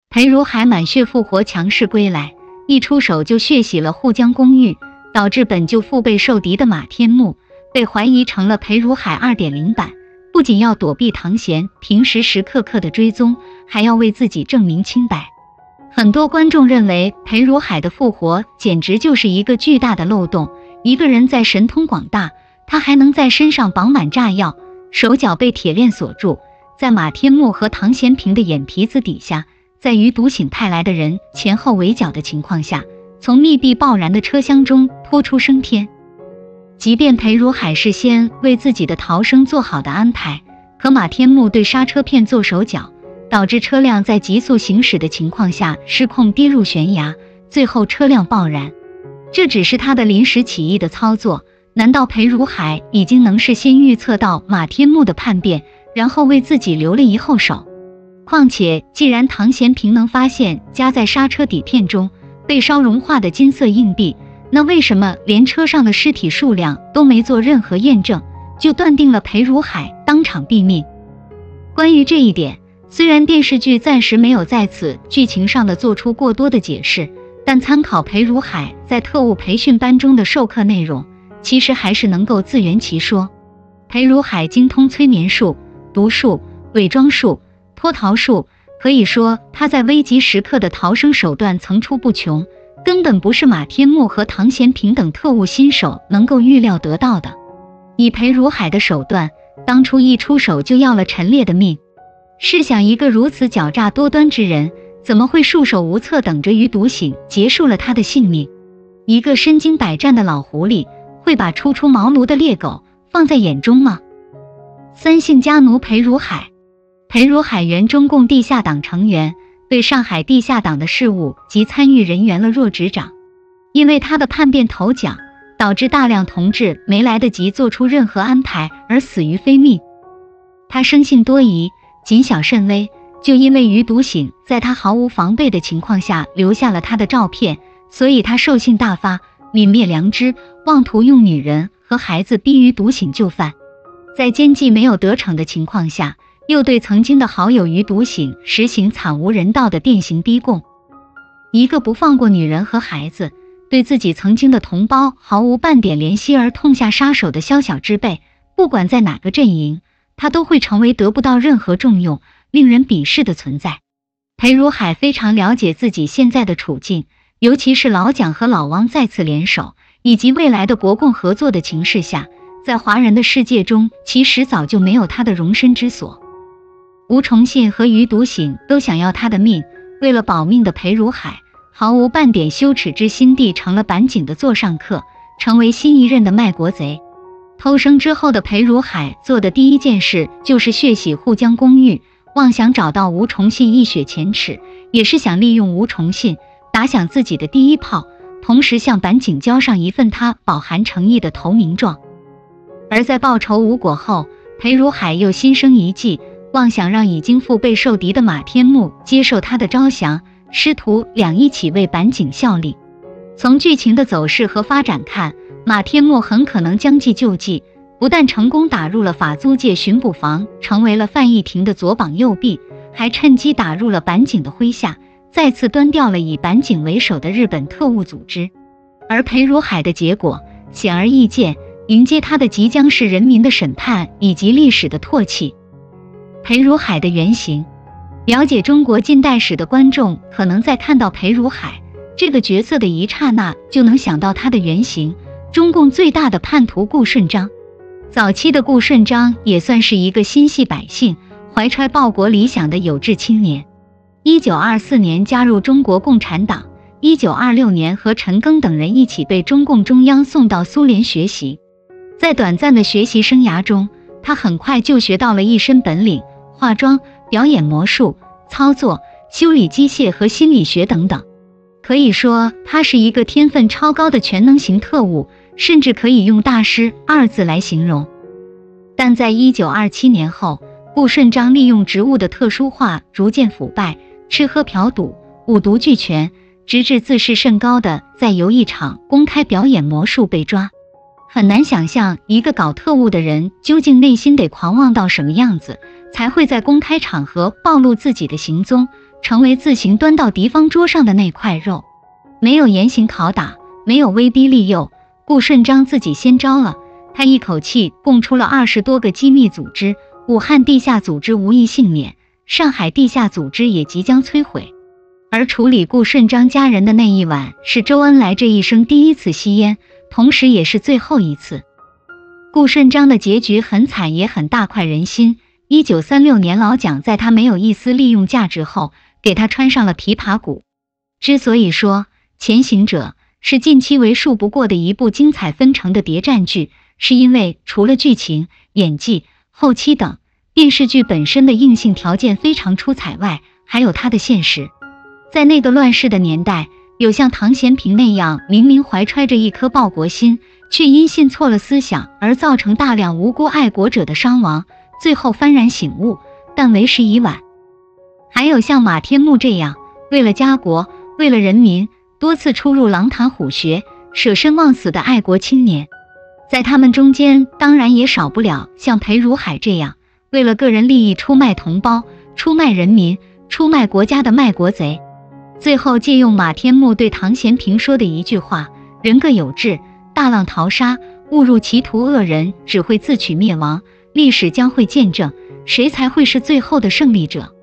裴如海满血复活强势归来，一出手就血洗了沪江公寓，导致本就腹背受敌的马天木被怀疑成了裴如海 2.0 版，不仅要躲避唐贤平时时刻刻的追踪，还要为自己证明清白。很多观众认为裴如海的复活简直就是一个巨大的漏洞，一个人在神通广大，他还能在身上绑满炸药，手脚被铁链锁住，在马天木和唐贤平的眼皮子底下，在于独醒派来的人前后围剿的情况下，从密闭爆燃的车厢中拖出升天。即便裴如海事先为自己的逃生做好的安排，可马天木对刹车片做手脚，导致车辆在急速行驶的情况下失控跌入悬崖，最后车辆爆燃。这只是他的临时起意的操作，难道裴如海已经能事先预测到马天木的叛变，然后为自己留了一后手？况且既然唐贤平能发现夹在刹车底片中被烧融化的金色硬币，那为什么连车上的尸体数量都没做任何验证，就断定了裴如海当场毙命？关于这一点，虽然电视剧暂时没有在此剧情上的做出过多的解释，但参考裴如海在特务培训班中的授课内容，其实还是能够自圆其说。裴如海精通催眠术、毒术、伪装术、脱逃术，可以说他在危急时刻的逃生手段层出不穷，根本不是马天木和唐贤平等特务新手能够预料得到的。以裴如海的手段，当初一出手就要了陈烈的命。试想一个如此狡诈多端之人，怎么会束手无策等着于独醒结束了他的性命？一个身经百战的老狐狸，会把初出茅庐的猎狗放在眼中吗？三姓家奴裴如海。裴如海原中共地下党成员，对上海地下党的事务及参与人员了若指掌。因为他的叛变头奖，导致大量同志没来得及做出任何安排而死于非命。他生性多疑，谨小慎微，就因为于独醒在他毫无防备的情况下留下了他的照片，所以他兽性大发，泯灭良知，妄图用女人和孩子逼于独醒就范。在奸计没有得逞的情况下，又对曾经的好友于独醒实行惨无人道的电刑逼供。一个不放过女人和孩子，对自己曾经的同胞毫无半点怜惜而痛下杀手的宵小之辈，不管在哪个阵营，他都会成为得不到任何重用、令人鄙视的存在。裴如海非常了解自己现在的处境，尤其是老蒋和老汪再次联手，以及未来的国共合作的情势下，在华人的世界中，其实早就没有他的容身之所。吴崇信和于独醒都想要他的命，为了保命的裴如海毫无半点羞耻之心地成了板井的座上客，成为新一任的卖国贼。偷生之后的裴如海做的第一件事就是血洗沪江公寓，妄想找到吴崇信一雪前耻，也是想利用吴崇信打响自己的第一炮，同时向板井交上一份他饱含诚意的投名状。而在报仇无果后，裴如海又心生一计，妄想让已经腹背受敌的马天木接受他的招降，师徒俩一起为板井效力。从剧情的走势和发展看，马天木很可能将计就计，不但成功打入了法租界巡捕房，成为了范逸廷的左膀右臂，还趁机打入了板井的麾下，再次端掉了以板井为首的日本特务组织。而裴如海的结果显而易见，迎接他的即将是人民的审判以及历史的唾弃。裴如海的原型，了解中国近代史的观众可能在看到裴如海这个角色的一刹那，就能想到他的原型，中共最大的叛徒顾顺章。早期的顾顺章也算是一个心系百姓、怀揣报国理想的有志青年。1924年加入中国共产党，1926年和陈赓等人一起被中共中央送到苏联学习。在短暂的学习生涯中，他很快就学到了一身本领，化妆、表演魔术、操作、修理机械和心理学等等。可以说他是一个天分超高的全能型特务，甚至可以用大师二字来形容。但在1927年后，顾顺章利用职务的特殊化逐渐腐败，吃喝嫖赌，五毒俱全，直至自视甚高的在游艺场公开表演魔术被抓。很难想象一个搞特务的人究竟内心得狂妄到什么样子，才会在公开场合暴露自己的行踪， 成为自行端到敌方桌上的那块肉。没有严刑拷打，没有威逼利诱，顾顺章自己先招了。他一口气供出了20多个机密组织，武汉地下组织无一幸免，上海地下组织也即将摧毁。而处理顾顺章家人的那一晚，是周恩来这一生第一次吸烟，同时也是最后一次。顾顺章的结局很惨，也很大快人心。1936年，老蒋在他没有一丝利用价值后，给他穿上了琵琶骨。之所以说《潜行者》是近期为数不过的一部精彩纷呈的谍战剧，是因为除了剧情、演技、后期等电视剧本身的硬性条件非常出彩外，还有它的现实。在那个乱世的年代，有像唐贤平那样明明怀揣着一颗报国心，却因信错了思想而造成大量无辜爱国者的伤亡，最后幡然醒悟，但为时已晚。还有像马天牧这样为了家国、为了人民，多次出入狼潭虎穴、舍身忘死的爱国青年。在他们中间，当然也少不了像裴如海这样为了个人利益出卖同胞、出卖人民、出卖国家的卖国贼。最后借用马天牧对唐贤平说的一句话：人各有志，大浪淘沙，误入歧途恶人只会自取灭亡，历史将会见证谁才会是最后的胜利者。